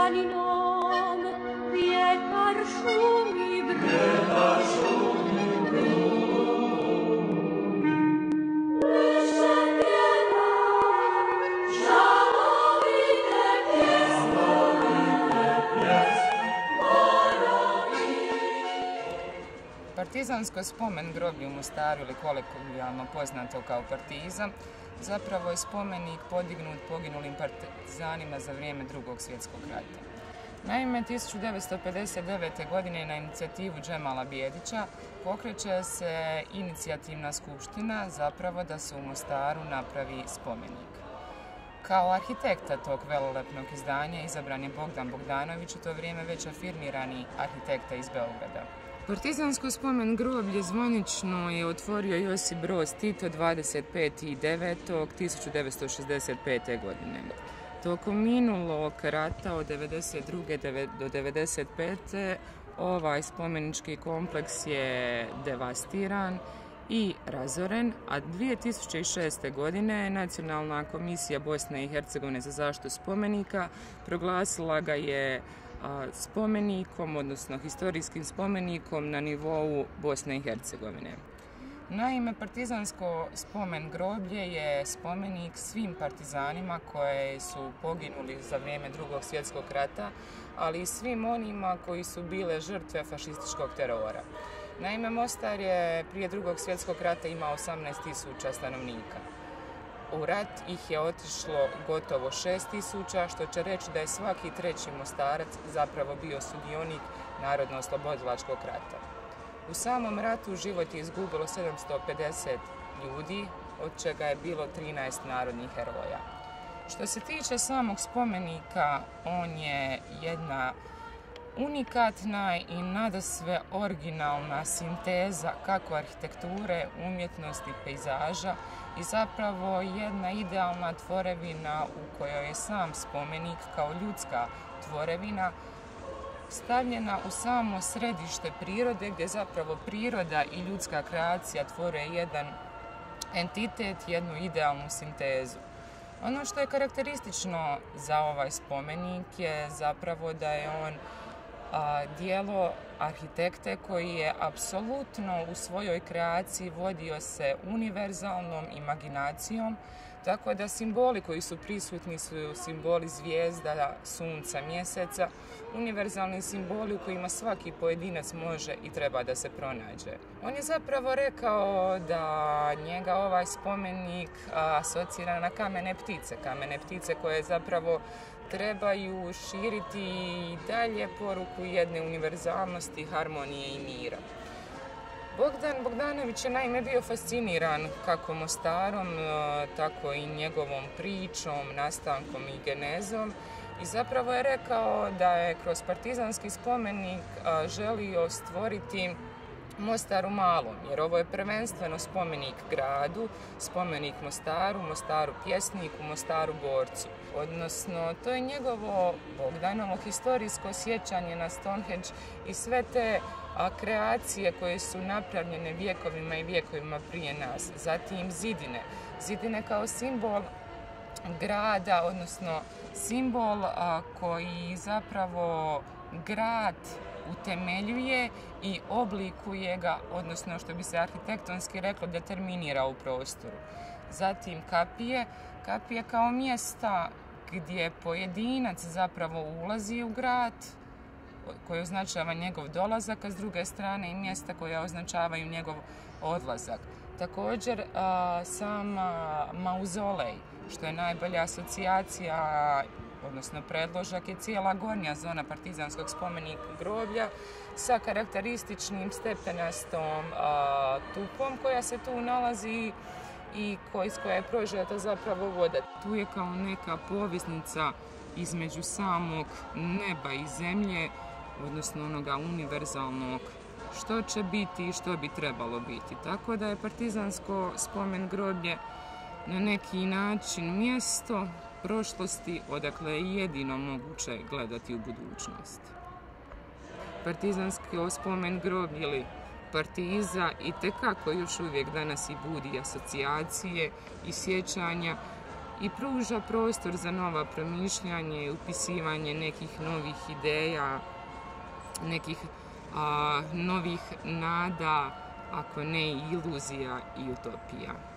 Partizaninom, vietar szumi brud. Partizansko spomen groblje u Mostaru, ili kolokvijalno poznato kao Partiza, zapravo je spomenik podignut poginulim partizanima za vrijeme Drugog svjetskog rata. Naime, 1959. godine na inicijativu Džemala Bijedića pokreće se inicijativna skupština zapravo da se u Mostaru napravi spomenik. Kao arhitekta tog velelepnog izdanja izabran je Bogdan Bogdanović, u to vrijeme već afirmirani arhitekta iz Beograda. Partizansko spomen groblje zvanično je otvorio Josip Broz Tito 25.9.1965. godine. Tokom minulog rata od 1992. do 1995. ovaj spomenički kompleks je devastiran i razoren, a 2006. godine Nacionalna komisija Bosne i Hercegovine za zaštitu spomenika proglasila ga je spomenikom, odnosno historijskim spomenikom na nivou Bosne i Hercegovine. Naime, partizansko spomen groblje je spomenik svim partizanima koji su poginuli za vrijeme Drugog svjetskog rata, ali i svim onima koji su bile žrtve fašističkog terora. Naime, Mostar je prije Drugog svjetskog rata imao 18.000 stanovnika. U rat ih je otišlo gotovo 6.000, što će reći da je svaki treći Mostarac zapravo bio sudionik Narodno-oslobodilačkog rata. U samom ratu život je izgubilo 750 ljudi, od čega je bilo 13 narodnih heroja. Što se tiče samog spomenika, on je jedna unikatna i nadasve originalna sinteza kako arhitekture, umjetnosti, pejzaža i zapravo jedna idealna tvorevina u kojoj je sam spomenik kao ljudska tvorevina stavljena u samo središte prirode, gdje zapravo priroda i ljudska kreacija tvore jedan entitet, jednu idealnu sintezu. Ono što je karakteristično za ovaj spomenik je zapravo da je on dijelo arhitekte koji je apsolutno u svojoj kreaciji vodio se univerzalnom imaginacijom, tako da simboli koji su prisutni su simboli zvijezda, sunca, mjeseca, univerzalni simboli u kojima svaki pojedinac može i treba da se pronađe. On je zapravo rekao da njega ovaj spomenik asocira na kamene ptice koje zapravo trebaju širiti i dalje poruku jedne univerzalnosti, harmonije i mira. Bogdan Bogdanović je naime bio fasciniran kako Mostarom, tako i njegovom pričom, nastankom i genezom i zapravo je rekao da je kroz partizanski spomenik želio stvoriti Mostar u malom, jer ovo je prvenstveno spomenik gradu, spomenik Mostaru, Mostaru pjesniku, Mostaru borcu. Odnosno, to je njegovo Bogdanovo historijsko sjećanje na Stonehenge i sve te kreacije koje su napravljene vjekovima i vjekovima prije nas. Zatim zidine. Zidine kao simbol grada, odnosno simbol koji zapravo grad utemeljuje i oblikuje ga, odnosno što bi se arhitektonski reklo, determinira u prostoru. Zatim kapije kao mjesta gdje pojedinac zapravo ulazi u grad, koji označava njegov dolazak, a s druge strane i mjesta koja označavaju njegov odlazak. Također sam mauzolej, što je najbolja asocijacija, odnosno predložak, je cijela gornja zona partizanskog spomenika groblja sa karakterističnim stepenastom tupom koja se tu nalazi i iz koje je prožeta zapravo voda. Tu je kao neka poveznica između samog neba i zemlje, odnosno onoga univerzalnog što će biti i što bi trebalo biti. Tako da je partizansko spomen groblje na neki način mjesto prošlosti odakle je jedino moguće gledati u budućnost. Partizansko spomen groblje ili Partiza itekako još uvijek danas i budi asocijacije i sjećanja i pruža prostor za nova promišljanje i upisivanje nekih novih ideja, nekih novih nada, ako ne i iluzija i utopija.